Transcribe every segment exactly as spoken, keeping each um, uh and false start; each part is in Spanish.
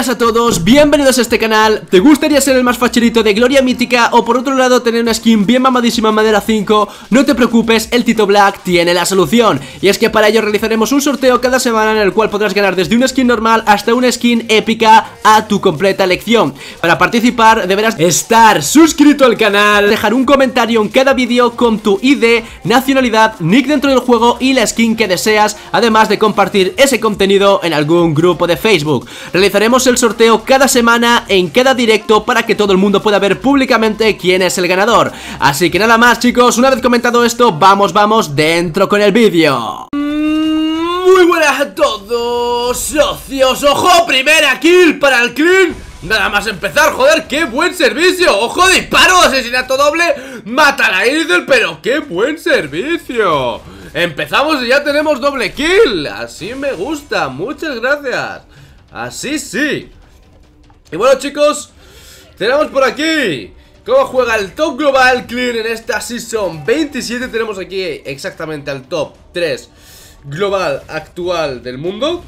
Buenas a todos, bienvenidos a este canal. ¿Te gustaría ser el más facherito de Gloria Mítica o por otro lado tener una skin bien mamadísima en madera cinco? No te preocupes, el Tito Black tiene la solución. Y es que para ello realizaremos un sorteo cada semana en el cual podrás ganar desde una skin normal hasta una skin épica a tu completa elección. Para participar deberás estar suscrito al canal, dejar un comentario en cada vídeo con tu I D, nacionalidad, nick dentro del juego y la skin que deseas, además de compartir ese contenido en algún grupo de Facebook. Realizaremos el sorteo cada semana en cada directo para que todo el mundo pueda ver públicamente quién es el ganador. Así que nada más, chicos, una vez comentado esto, vamos, vamos dentro con el vídeo. Muy buenas a todos, socios. ¡Ojo! Primera kill para el Clean. Nada más empezar, joder, qué buen servicio. ¡Ojo! Disparo, asesinato doble. Mata a la Idol, pero qué buen servicio. Empezamos y ya tenemos doble kill. Así me gusta, muchas gracias. Así sí. Y bueno, chicos, tenemos por aquí cómo juega el top global Clean en esta Season veintisiete. Tenemos aquí exactamente al top tres global actual del mundo.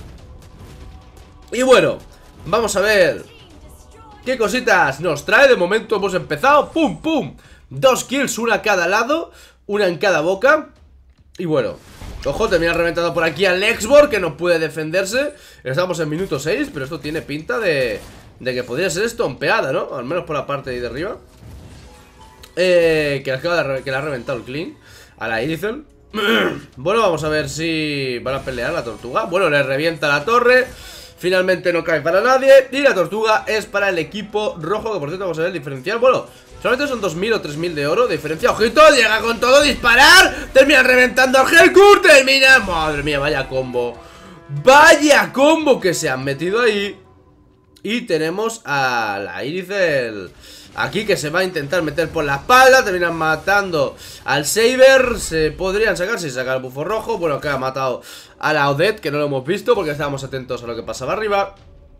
Y bueno, vamos a ver qué cositas nos trae. De momento hemos empezado, pum, pum, dos kills, una a cada lado, una en cada boca. Y bueno, ojo, termina reventando por aquí al Exborg, que no puede defenderse. Estamos en minuto seis, pero esto tiene pinta de, de que podría ser estompeada, ¿no? Al menos por la parte de ahí de arriba. Eh, que, acaba de, que le ha reventado el Clean a la Irithel. Bueno, vamos a ver si van a pelear la tortuga. Bueno, le revienta la torre. Finalmente no cae para nadie. Y la tortuga es para el equipo rojo, que por cierto vamos a ver el diferencial. Bueno, solamente son dos mil o tres mil de oro de diferencia. ¡Ojito! Llega con todo, disparar. Termina reventando al Hellkur. Termina... Madre mía, vaya combo. Vaya combo que se han metido ahí. Y tenemos a la Irithel aquí, que se va a intentar meter por la espalda. Terminan matando al Saber. Se podrían sacar si saca el bufo rojo. Bueno, que ha matado a la Odette, que no lo hemos visto porque estábamos atentos a lo que pasaba arriba.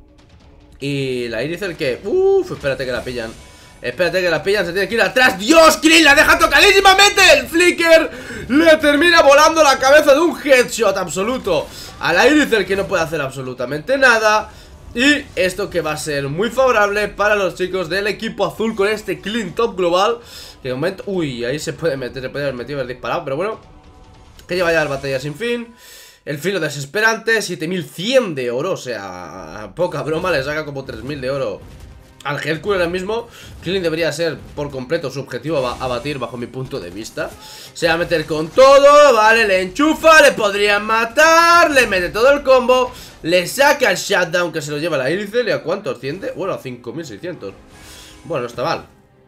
Y la Irithel que... Uff, espérate que la pillan. Espérate que la pillan, se tiene que ir atrás. ¡Dios! Clean la deja tocadísimamente. El Flicker le termina volando la cabeza de un headshot absoluto a la Irithel, que no puede hacer absolutamente nada. Y esto que va a ser muy favorable para los chicos del equipo azul con este Clean top global. Que de momento... Uy, ahí se puede meter, se puede haber metido, haber disparado, pero bueno. Que lleva ya la batalla sin fin. El filo desesperante, siete mil cien de oro. O sea, poca broma, le saca como tres mil de oro al Hellkur ahora mismo. Clean debería ser por completo su objetivo a batir bajo mi punto de vista. Se va a meter con todo, vale, le enchufa, le podrían matar, le mete todo el combo, le saca el shutdown que se lo lleva la Irithel. ¿Y a cuánto asciende? Bueno, a cinco mil seiscientos. Bueno, no está mal.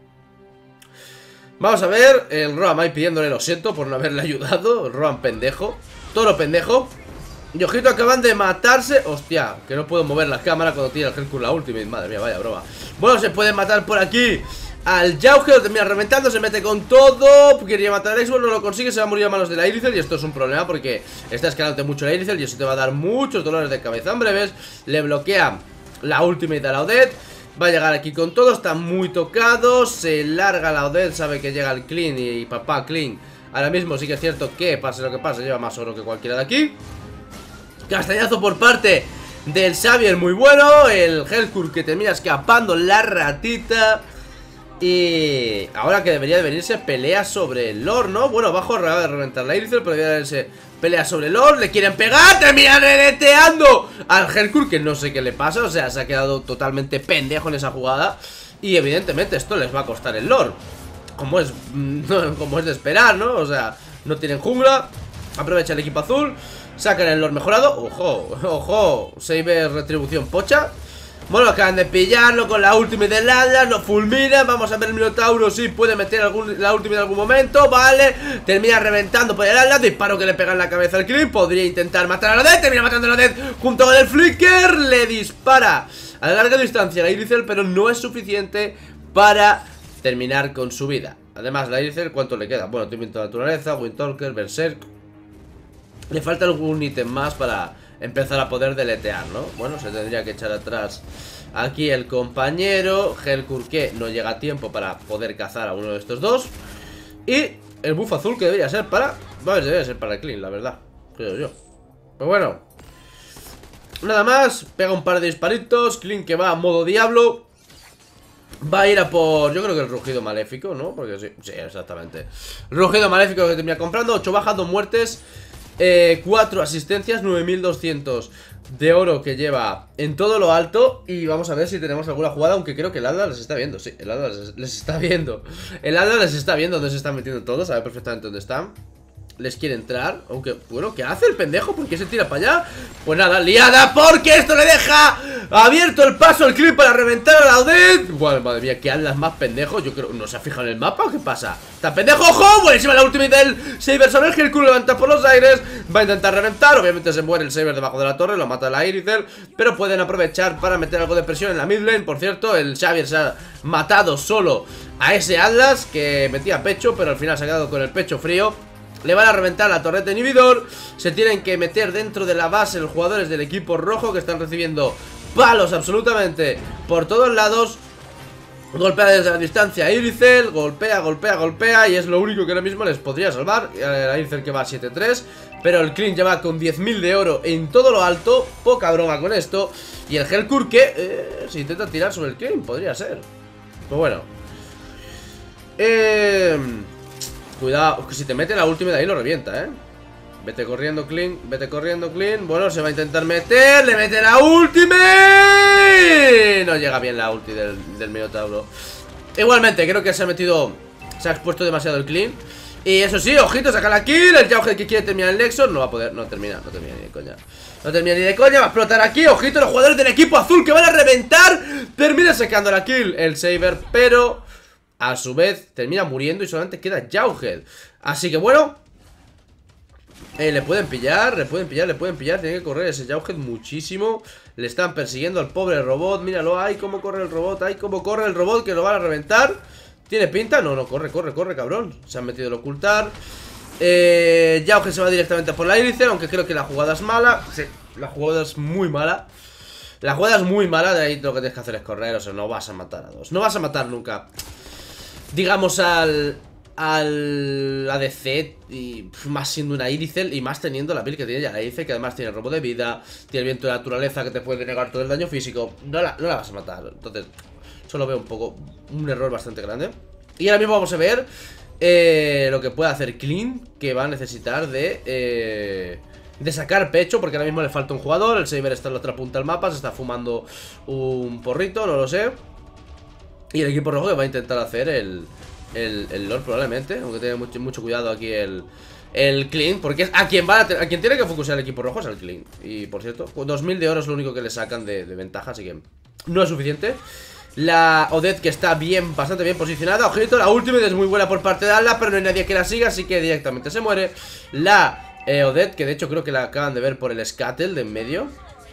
Vamos a ver, el Roam ahí pidiéndole lo siento por no haberle ayudado. El Roam pendejo, toro pendejo. Y ojito, acaban de matarse. Hostia, que no puedo mover la cámara cuando tira el Hellkur la ultimate. Madre mía, vaya broma. Bueno, se puede matar por aquí al Jauge, lo termina reventando, se mete con todo. Quería matar al Exborg, no lo consigue, se va a morir a manos de la Irithel. Y esto es un problema porque está escalando mucho la Irithel y eso te va a dar muchos dolores de cabeza en breves. Le bloquea la ultimate a la Odette. Va a llegar aquí con todo, está muy tocado. Se larga la Odette, sabe que llega el Clean y, y papá Clean. Ahora mismo sí que es cierto que, pase lo que pase, lleva más oro que cualquiera de aquí. Castañazo por parte del Xavier, muy bueno. El Hellkur que termina escapando la ratita. Y ahora que debería de venirse pelea sobre el Lord, ¿no? Bueno, abajo acaba de reventar la Irithel, pero debería venirse pelea sobre el Lord. Le quieren pegar, termina redeteando al Hellkur, que no sé qué le pasa. O sea, se ha quedado totalmente pendejo en esa jugada. Y evidentemente esto les va a costar el Lord, como es, como es de esperar, ¿no? O sea, no tienen jungla. Aprovecha el equipo azul, sacan el Lord mejorado. Ojo, ojo, Saber retribución pocha. Bueno, acaban de pillarlo con la ultimate del Atlas, lo fulminan. Vamos a ver el Minotauro si puede meter algún, la ultimate en algún momento. Vale, termina reventando por el Atlas. Disparo que le pega en la cabeza al Clean. Podría intentar matar a la Odette, termina matando a la Odette junto con el Flicker. Le dispara a larga distancia a la Irithel, pero no es suficiente para terminar con su vida. Además, la Irithel, ¿cuánto le queda? Bueno, Tormento de Naturaleza, Windtalker, Berserk. Le falta algún ítem más para empezar a poder deletear, ¿no? Bueno, se tendría que echar atrás aquí el compañero Hellkur, que no llega a tiempo para poder cazar a uno de estos dos. Y el buff azul que debería ser para... A ver, debería ser para el Clean, la verdad, creo yo. Pero bueno, Nada más, pega un par de disparitos. Clint que va a modo diablo. Va a ir a por, yo creo que el rugido maléfico, ¿no? Porque sí, sí, exactamente. Rugido maléfico que termina comprando. ocho bajas, dos muertes, eh, cuatro asistencias, nueve mil doscientos de oro que lleva en todo lo alto. Y vamos a ver si tenemos alguna jugada. Aunque creo que el Alda les está viendo. Sí, el Alda les, les está viendo. El Alda les está viendo dónde se están metiendo todos. Sabe perfectamente dónde están. Les quiere entrar, aunque, bueno, ¿qué hace el pendejo? ¿Por qué se tira para allá? Pues nada, liada, porque esto le deja abierto el paso al Clint para reventar a la Odette. Bueno, madre mía, que andas más pendejo. Yo creo, ¿no se ha fijado en el mapa o qué pasa? ¿Está pendejo? ¡Ojo! Buenísima la ultimate del Saber sobre el Hellcull, levanta por los aires. Va a intentar reventar, obviamente se muere el Saber debajo de la torre, lo mata la Irithel. Pero pueden aprovechar para meter algo de presión en la mid lane. Por cierto, el Xavier se ha matado solo a ese Atlas que metía pecho, pero al final se ha quedado con el pecho frío. Le van a reventar la torreta inhibidor. Se tienen que meter dentro de la base los jugadores del equipo rojo, que están recibiendo palos absolutamente por todos lados. Golpea desde la distancia a Irithel. Golpea, golpea, golpea. Y es lo único que ahora mismo les podría salvar. A Irithel que va a siete tres. Pero el Clint ya va con diez mil de oro en todo lo alto. Poca broma con esto. Y el Hellcull que eh, se intenta tirar sobre el Clint. Podría ser. Pues bueno. Eh... Cuidado, que si te mete la ultimate de ahí lo revienta, eh. Vete corriendo, Clint, vete corriendo, Clint. Bueno, se va a intentar meter, le mete la ultimate. No llega bien la ulti del, del Minotauro. Igualmente, creo que se ha metido, se ha expuesto demasiado el Clint. Y eso sí, ojito, saca la kill. El Jauhead que quiere terminar el Nexus no va a poder, no termina, no termina ni de coña. No termina ni de coña, va a explotar aquí. Ojito, los jugadores del equipo azul que van a reventar. Termina sacando la kill el Saber, pero a su vez termina muriendo y solamente queda Jauhead. Así que bueno, eh, le pueden pillar, le pueden pillar, le pueden pillar. Tiene que correr ese Jauhead muchísimo. Le están persiguiendo al pobre robot. Míralo, ay cómo corre el robot, ay cómo corre el robot, que lo van a reventar. ¿Tiene pinta? No, no, corre, corre, corre, cabrón. Se han metido el ocultar. eh, Jauhead se va directamente por la Irithel, aunque creo que la jugada es mala. Sí, la jugada es muy mala. La jugada es muy mala, de ahí lo que tienes que hacer es correr. O sea, no vas a matar a dos. No vas a matar nunca, digamos, al al A D C, y pff, más siendo una Irithel, y más teniendo la build que tiene ya la Irithel, que además tiene robo de vida, tiene el viento de naturaleza que te puede negar todo el daño físico. No la, no la vas a matar. Entonces, solo veo un poco un error bastante grande. Y ahora mismo vamos a ver eh, lo que puede hacer Clint, que va a necesitar de eh, de sacar pecho, porque ahora mismo le falta un jugador. El Saber está en la otra punta del mapa, se está fumando un porrito, no lo sé. Y el equipo rojo que va a intentar hacer el El, el Lord probablemente, aunque tenga mucho, mucho cuidado aquí el, el Clint, porque es a quien va a, a quien tiene que focusar el equipo rojo es al Clint. Y por cierto, dos mil de oro es lo único que le sacan de, de ventaja, así que no es suficiente. La Odette que está bien, bastante bien posicionada. Ojito, la ultimate es muy buena por parte de Ala, pero no hay nadie que la siga, así que directamente se muere. La eh, Odette, que de hecho creo que la acaban de ver por el Scuttle de en medio.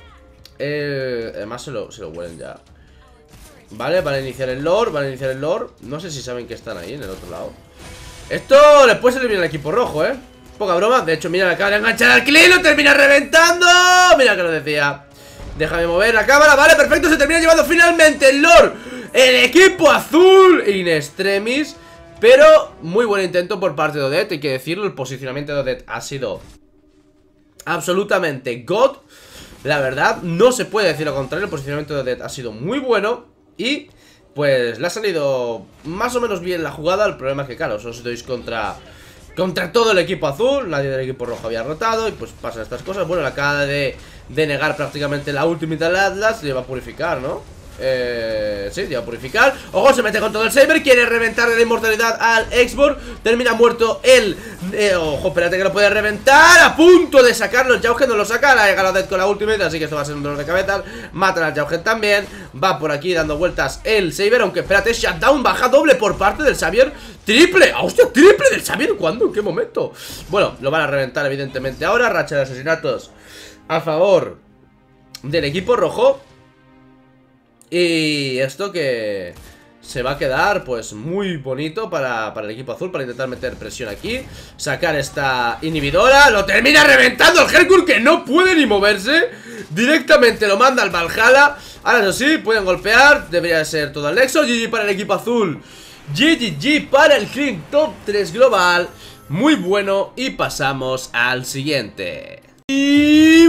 eh, Además se lo, se lo huelen ya. Vale, van a iniciar el lore, van a iniciar el lore. No sé si saben que están ahí en el otro lado. Esto le puede salir bien al equipo rojo, eh. Poca broma, de hecho, mira, acaba de enganchar al Clint, lo termina reventando. Mira que lo decía. Déjame mover la cámara, vale, perfecto. Se termina llevando finalmente el lore el equipo azul in extremis. Pero muy buen intento por parte de Odette, hay que decirlo. El posicionamiento de Odette ha sido absolutamente god. La verdad, no se puede decir lo contrario. El posicionamiento de Odette ha sido muy bueno. Y pues le ha salido más o menos bien la jugada. El problema es que, claro, os dois contra Contra todo el equipo azul. Nadie del equipo rojo había rotado. Y pues pasan estas cosas. Bueno, le acaba de, de negar prácticamente la ultimate al Atlas. Le va a purificar, ¿no? Eh, sí, le va a purificar. Ojo, se mete con todo el Saber. Quiere reventar de la inmortalidad al Xbox. Termina muerto el eh, ojo, espérate que lo puede reventar. A punto de sacarlo. El Jauhead no lo saca. La ha llegado Dead con la ultimate. Así que esto va a ser un dolor de cabeza. Matan al Jauhead también. Va por aquí dando vueltas el Saber. Aunque espérate, shutdown baja doble por parte del Xavier. Triple, ¡ah, hostia! Triple del Xavier. ¿Cuándo? ¿En qué momento? Bueno, lo van a reventar evidentemente ahora. Racha de asesinatos a favor del equipo rojo. Y esto que se va a quedar pues muy bonito para, para el equipo azul, para intentar meter presión aquí, sacar esta inhibidora. Lo termina reventando el Hellcull, que no puede ni moverse. Directamente lo manda al Valhalla. Ahora eso sí, pueden golpear. Debería ser todo el Nexo. G G para el equipo azul. G G G para el Clint top tres global. Muy bueno. Y pasamos al siguiente. Y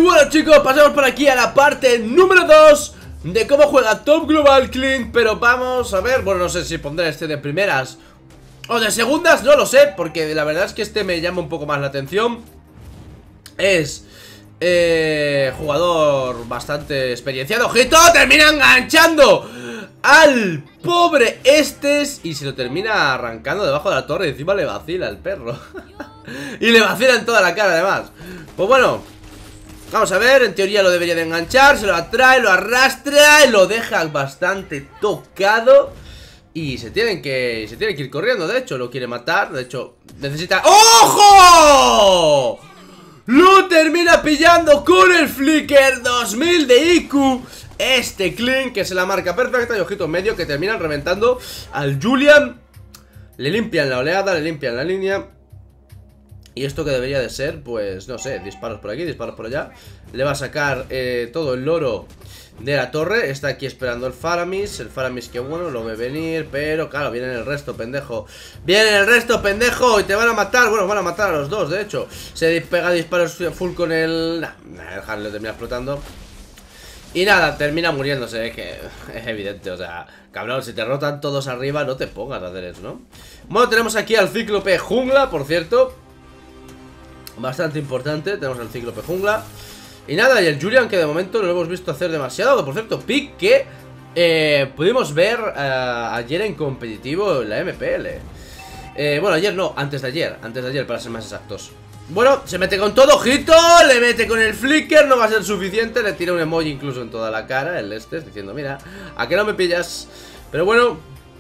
bueno chicos, pasamos por aquí a la parte número dos de cómo juega Top Global Clint. Pero vamos a ver, bueno, no sé si pondré este de primeras o de segundas, no lo sé, porque la verdad es que este me llama un poco más la atención. Es eh, jugador bastante experienciado. ¡Ojito! Termina enganchando al pobre Estes y se lo termina arrancando debajo de la torre. Y encima le vacila el perro. Y le vacila en toda la cara además. Pues bueno, vamos a ver, en teoría lo debería de enganchar. Se lo atrae, lo arrastra y lo deja bastante tocado. Y se tienen que se tienen que ir corriendo, de hecho, lo quiere matar. De hecho, necesita... ¡Ojo! Lo termina pillando con el Flicker dos mil de I Q. Este Clint, que se la marca perfecta. Y ojito en medio, que terminan reventando al Julian. Le limpian la oleada, le limpian la línea. Y esto que debería de ser, pues, no sé, disparos por aquí, disparos por allá. Le va a sacar eh, todo el loro de la torre. Está aquí esperando el Faramis. El Faramis que bueno, lo ve venir. Pero claro, viene el resto, pendejo. Viene el resto, pendejo. Y te van a matar, bueno, van a matar a los dos, de hecho. Se pega disparos full con el... Nah, el Harley termina explotando. Y nada, termina muriéndose. Es que es evidente, o sea, cabrón, si te rotan todos arriba, no te pongas a hacer eso, ¿no? Bueno, tenemos aquí al Cíclope Jungla, por cierto. Bastante importante, tenemos al Cíclope Jungla. Y nada, y el Julian, que de momento no lo hemos visto hacer demasiado. Que por cierto, pick que eh, pudimos ver uh, ayer en competitivo en la M P L. eh, Bueno, ayer no, antes de ayer. Antes de ayer, para ser más exactos. Bueno, se mete con todo, ojito. Le mete con el flicker, no va a ser suficiente. Le tira un emoji incluso en toda la cara, el Estes, diciendo, mira, ¿a qué no me pillas? Pero bueno,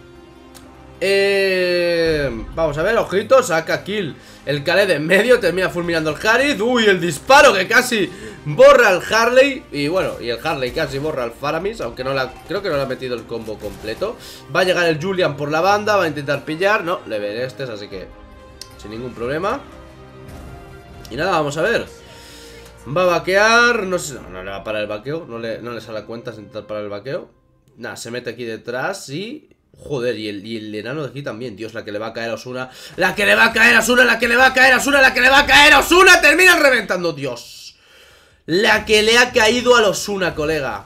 eh, vamos a ver, ojito, saca kill el Khaled en medio, termina fulminando el Harith. Uy, el disparo que casi borra al Harley. Y bueno, y el Harley casi borra al Faramis, aunque no la, creo que no le ha metido el combo completo. Va a llegar el Julian por la banda, va a intentar pillar. No, le ven estes, así que sin ningún problema. Y nada, vamos a ver. Va a vaquear, no sé, no, no le va a parar el vaqueo. No le, no le sale a cuenta intentar parar el vaqueo. Nada, se mete aquí detrás y... Joder, y el, y el enano de aquí también, Dios, la que le va a caer a Osuna. La que le va a caer a Osuna, la que le va a caer a Osuna, la que le va a caer a Osuna. Terminan reventando, Dios. La que le ha caído a Osuna, colega.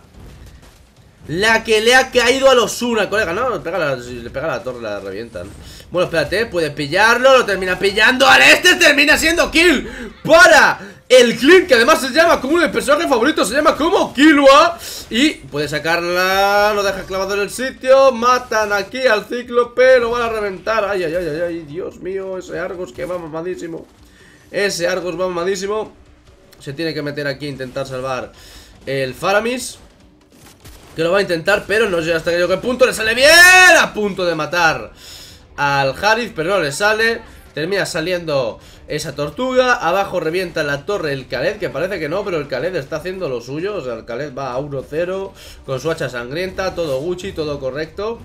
La que le ha caído a Osuna, colega. No, le pega, la, le pega a la torre, la revientan. Bueno, espérate, puede pillarlo, lo termina pillando. Al este termina siendo kill para el Clint, que además se llama como uno de mis personajes favoritos, se llama como Killua. Y puede sacarla, lo deja clavado en el sitio. Matan aquí al Cíclope, lo van a reventar. Ay, ay, ay, ay, ay, Dios mío, ese Argos que va mamadísimo. Ese Argos va mamadísimo. Se tiene que meter aquí a intentar salvar el Faramis, que lo va a intentar, pero no sé hasta qué punto le sale bien. A punto de matar al Harith, pero no le sale. Termina saliendo esa tortuga. Abajo revienta la torre el Khaled, que parece que no, pero el Khaled está haciendo lo suyo. O sea, el Khaled va a uno cero con su hacha sangrienta, todo Gucci, todo correcto.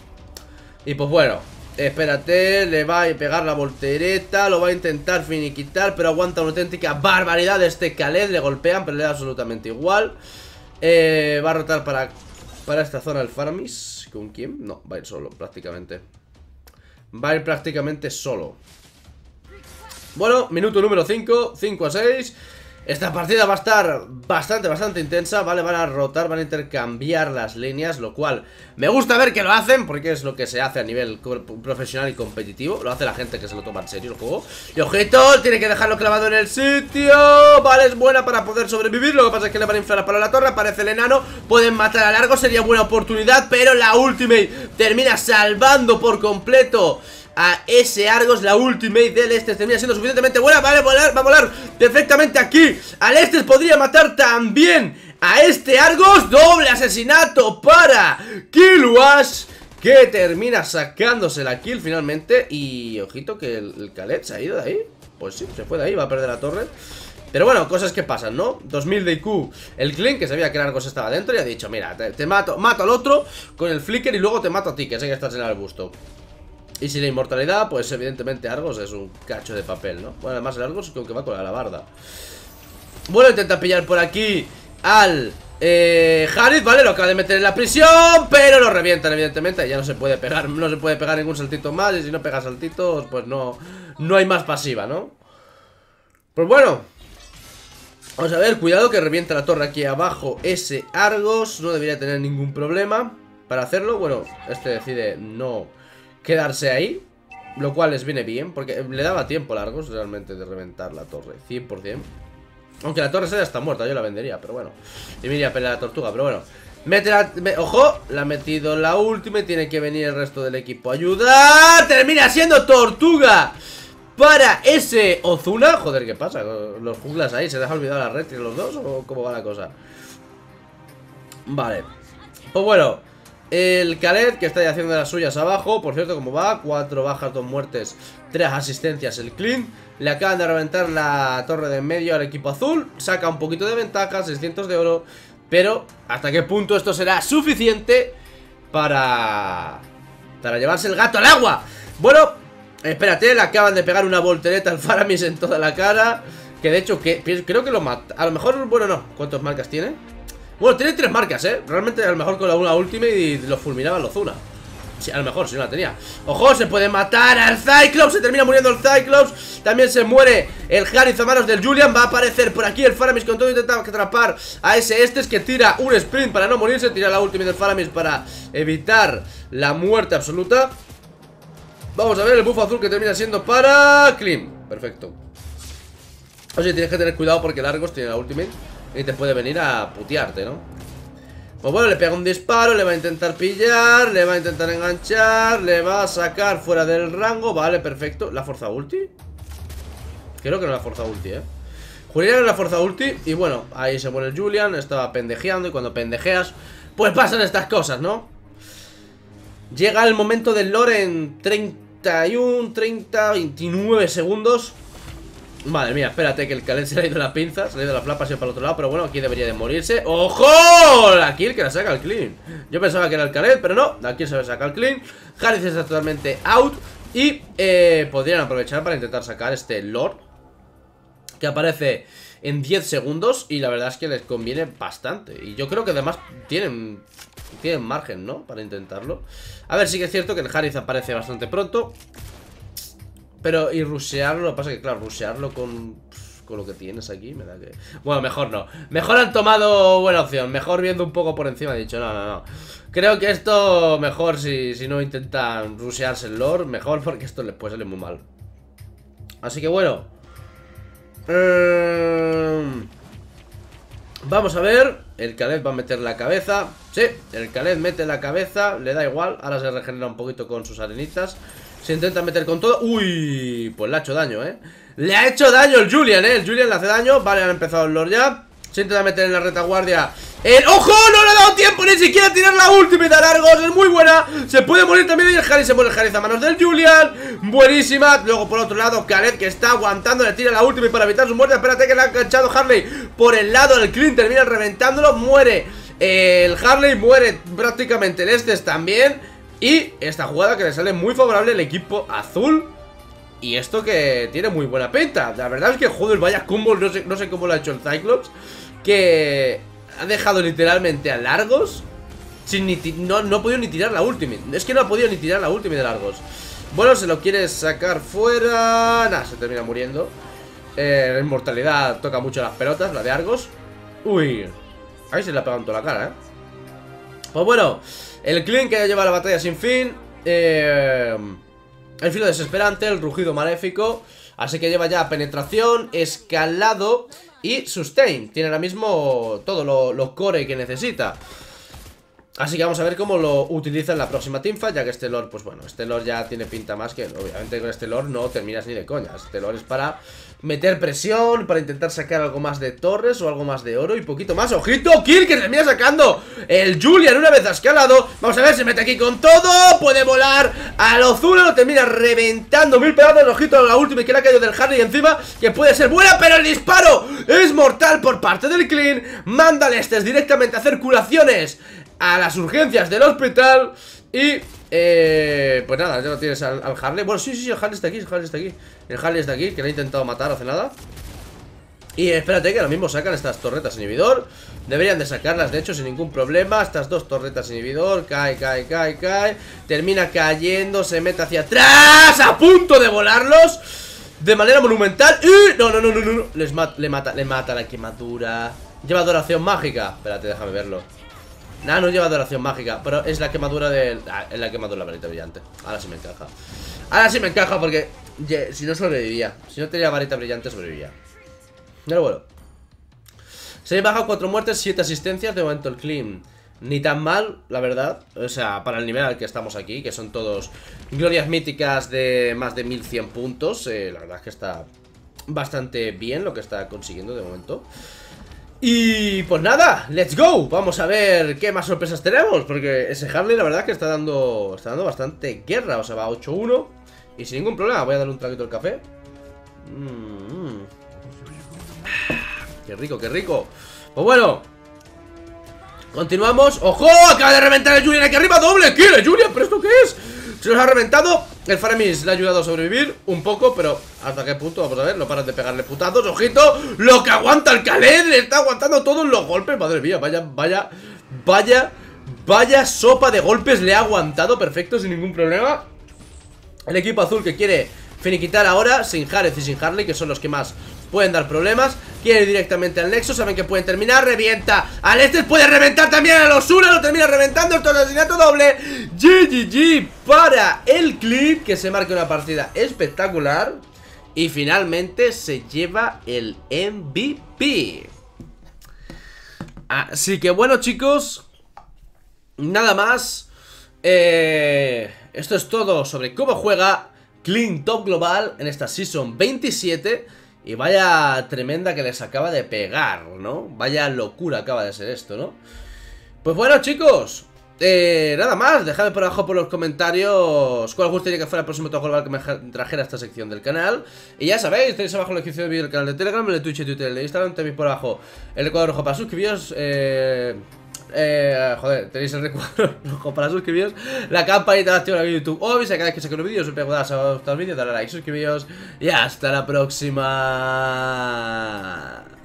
Y pues bueno, espérate, le va a pegar la voltereta, lo va a intentar finiquitar, pero aguanta una auténtica barbaridad de este Khaled. Le golpean, pero le da absolutamente igual. Eh, va a rotar para, para esta zona el Faramis. ¿Con quién? No, va a ir solo prácticamente. Va a ir prácticamente solo. Bueno, minuto número cinco, cinco a seis. Esta partida va a estar bastante, bastante intensa, ¿vale? Van a rotar, van a intercambiar las líneas, lo cual me gusta ver que lo hacen, porque es lo que se hace a nivel profesional y competitivo. Lo hace la gente que se lo toma en serio el juego. Y ojito, tiene que dejarlo clavado en el sitio. Vale, es buena para poder sobrevivir. Lo que pasa es que le van a inflar para la torre, aparece el enano. Pueden matar a largo, sería buena oportunidad, pero la ultimate termina salvando por completo a ese Argos. La ultimate del Estes termina siendo suficientemente buena. Vale, volar, va a volar perfectamente aquí. Al Estes podría matar también a este Argos. Doble asesinato para Killuas, que termina sacándose la kill finalmente. Y ojito que el, el Khaled se ha ido de ahí. Pues sí, se fue de ahí, va a perder la torre. Pero bueno, cosas que pasan, ¿no? dos mil de I Q. El Clint, que sabía que el Argos estaba dentro, y ha dicho, mira, te, te mato, mato al otro con el flicker y luego te mato a ti, que sé que estás en el arbusto. Y si la inmortalidad, pues evidentemente Argos es un cacho de papel, ¿no? Bueno, además el Argos creo que va con la alabarda. Bueno, intenta pillar por aquí al eh, Harith, ¿vale? Lo acaba de meter en la prisión, pero lo revientan, evidentemente. Ya no se puede pegar, no se puede pegar ningún saltito más. Y si no pega saltitos, pues no, no hay más pasiva, ¿no? Pues bueno, Vamos a ver, cuidado que revienta la torre aquí abajo. Ese Argos no debería tener ningún problema para hacerlo. Bueno, este decide no quedarse ahí, lo cual les viene bien, porque le daba tiempo a Argos realmente de reventar la torre, cien por cien. Aunque la torre sea está muerta, yo la vendería, pero bueno. Y me iría a pelear a la tortuga, pero bueno. Mete la, me, ojo, la ha metido la última y tiene que venir el resto del equipo a ayudar. Termina siendo tortuga para ese Ozuna. Joder, ¿qué pasa? Los junglas ahí, ¿se deja olvidar la red entre los dos o cómo va la cosa? Vale. Pues bueno, el Khaled que está ya haciendo las suyas abajo. Por cierto, ¿cómo va? Cuatro bajas, dos muertes, tres asistencias el clean. Le acaban de reventar la torre de en medio al equipo azul. Saca un poquito de ventaja, seiscientos de oro. Pero, ¿hasta qué punto esto será suficiente para... para llevarse el gato al agua? Bueno, espérate, le acaban de pegar una voltereta al Faramis en toda la cara. Que de hecho, que, creo que lo mata. A lo mejor, bueno, no. ¿Cuántas marcas tiene? Bueno, tiene tres marcas, ¿eh? Realmente a lo mejor con la una ultimate y lo fulminaba los Ozuna. Sí, a lo mejor, si no la tenía. Ojo, se puede matar al Cyclops. Se termina muriendo el Cyclops. También se muere el Harith a manos del Julian. Va a aparecer por aquí el Faramis con todo. Intenta atrapar a ese Estes que tira un sprint para no morirse. Tira la ultimate del Faramis para evitar la muerte absoluta. Vamos a ver el buff azul que termina siendo para Clean. Perfecto. Oye, tienes que tener cuidado porque Argos tiene la ultimate y te puede venir a putearte, ¿no? Pues bueno, le pega un disparo, le va a intentar pillar, le va a intentar enganchar, le va a sacar fuera del rango. Vale, perfecto. ¿La fuerza ulti? Creo que no la fuerza ulti, eh Julián en la fuerza ulti. Y bueno, ahí se muere el Julian. Estaba pendejeando y cuando pendejeas pues pasan estas cosas, ¿no? Llega el momento del lore en treinta y uno, treinta, veintinueve segundos. Madre mía, espérate que el Khaled se le ha ido la pinza. Se le ha ido la flapa, ha sido para el otro lado. Pero bueno, aquí debería de morirse. ¡Ojo! La kill que la saca el clean. Yo pensaba que era el Khaled, pero no. La kill se la saca el clean. Harith está totalmente out. Y eh, podrían aprovechar para intentar sacar este Lord que aparece en diez segundos. Y la verdad es que les conviene bastante. Y yo creo que además tienen Tienen margen, ¿no? Para intentarlo. A ver, sí que es cierto que el Harith aparece bastante pronto. Pero, y rushearlo, lo que pasa es que, claro, rushearlo con, con lo que tienes aquí, me da que... Bueno, mejor no. Mejor han tomado buena opción. Mejor viendo un poco por encima, he dicho, no, no, no. Creo que esto, mejor si, si no intentan rushearse el lore, mejor porque esto les puede salir muy mal. Así que bueno. Eh... Vamos a ver. El Khaled va a meter la cabeza. Sí, el Khaled mete la cabeza. Le da igual, ahora se regenera un poquito con sus arenitas. Se intenta meter con todo. Uy, pues le ha hecho daño, eh Le ha hecho daño el Julian, eh El Julian le hace daño, vale, han empezado el Lord ya. Se intenta meter en la retaguardia el... ¡Ojo! No le ha dado tiempo ni siquiera a tirar la ultimate a Argos. Es muy buena, se puede morir también. Y el Harith, se muere el Harith a manos del Julian. Buenísima. Luego por otro lado Khaled que está aguantando, le tira la ultimate para evitar su muerte. Espérate que le ha enganchado Harley por el lado del clean, termina reventándolo. Muere el Harley, muere prácticamente el Estes también. Y esta jugada que le sale muy favorable al equipo azul. Y esto que tiene muy buena pinta. La verdad es que, joder, vaya combo. No sé, no sé cómo lo ha hecho el Cyclops, que ha dejado literalmente a Argos sin ni no, no ha podido ni tirar la ultimate. Es que no ha podido ni tirar la ultimate de Argos. Bueno, se lo quiere sacar fuera. Nah, se termina muriendo. eh, La inmortalidad toca mucho las pelotas, la de Argos. Uy, ahí se le ha pegado en toda la cara, eh Pues bueno, el clean que lleva la batalla sin fin. eh, El filo desesperante, el rugido maléfico. Así que lleva ya penetración, escalado y sustain. Tiene ahora mismo todo lo, lo core que necesita. Así que vamos a ver cómo lo utiliza en la próxima teamfight. Ya que este lord, pues bueno, este lord ya tiene pinta más que... Obviamente con este lord no terminas ni de coña. Este lord es para meter presión, para intentar sacar algo más de torres o algo más de oro y poquito más. ¡Ojito! ¡Kill! Que termina sacando el Julian una vez ha escalado. Vamos a ver, se mete aquí con todo. Puede volar al Ozuna, lo termina reventando. Mil pedazos, ojito a la última que le ha caído del Harley encima, que puede ser buena, pero el disparo es mortal por parte del clean. Manda al Estes directamente a hacer curaciones a las urgencias del hospital. Y eh, pues nada, ya lo tienes al, al Harley. Bueno, sí, sí, sí, el Harley está aquí, el Harley está aquí. El Harley está aquí, que le ha intentado matar hace nada. Y espérate que ahora mismo sacan estas torretas inhibidor. Deberían de sacarlas, de hecho, sin ningún problema. Estas dos torretas inhibidor, cae, cae, cae, cae. Termina cayendo, se mete hacia atrás, a punto de volarlos. de manera monumental. ¡Y! No, no, no, no, no, no. Les mat le mata, le mata la quemadura. Lleva adoración mágica. Espérate, déjame verlo. Nah, no lleva adoración mágica, pero es la quemadura de... Ah, es la quemadura de la varita brillante. Ahora sí me encaja. Ahora sí me encaja porque yeah, si no sobrevivía. Si no tenía varita brillante sobrevivía. Pero bueno. Se baja cuatro muertes, siete asistencias. De momento el clean ni tan mal, la verdad. O sea, para el nivel al que estamos aquí, que son todos glorias míticas de más de mil cien puntos. eh, La verdad es que está bastante bien lo que está consiguiendo de momento. Y pues nada, let's go. Vamos a ver qué más sorpresas tenemos, porque ese Harley la verdad es que está dando Está dando bastante guerra, o sea, va ocho uno y sin ningún problema. Voy a darle un traguito al café. mm. Qué rico, qué rico. Pues bueno, continuamos. ¡Ojo! Acaba de reventar el Julian aquí arriba. Doble kill el Julian, ¿pero esto qué es? Se los ha reventado. El Faramis le ha ayudado a sobrevivir un poco, pero ¿hasta qué punto? Vamos a ver, no paran de pegarle putazos. ¡Ojito! Lo que aguanta el Khaled. Le está aguantando todos los golpes. Madre mía, vaya, vaya, vaya, vaya sopa de golpes le ha aguantado. Perfecto, sin ningún problema. El equipo azul que quiere finiquitar ahora, sin Jareth y sin Harley, que son los que más pueden dar problemas. Quiere ir directamente al Nexo, saben que pueden terminar. Revienta al este, puede reventar también a los Una. Lo termina reventando, el asesinato doble. G G G para el Clip, que se marca una partida espectacular. Y finalmente se lleva el M V P. Así que bueno, chicos, nada más. eh, Esto es todo sobre cómo juega Clean Top Global en esta Season veintisiete. Y vaya tremenda que les acaba de pegar, ¿no? Vaya locura acaba de ser esto, ¿no? Pues bueno, chicos, eh, nada más, dejadme por abajo por los comentarios cuál os gustaría que fuera el próximo Top Global que me trajera a esta sección del canal. Y ya sabéis, tenéis abajo en la descripción del vídeo el canal de Telegram, el de Twitch, el Twitter, el de Instagram. Tenéis por abajo el recuadro rojo para suscribiros. Eh... Eh, joder, tenéis el recuadro rojo para suscribiros, la campanita de activar en YouTube, o avisar cada vez que saque un vídeo. Os recuerdo si os gusta el vídeo, darle like, suscribiros y hasta la próxima.